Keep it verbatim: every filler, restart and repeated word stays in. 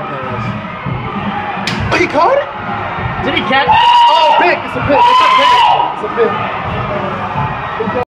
that pass. Oh, he caught it? Did he catch? Oh, pick. It's a pick. It's a pick. It's a pick.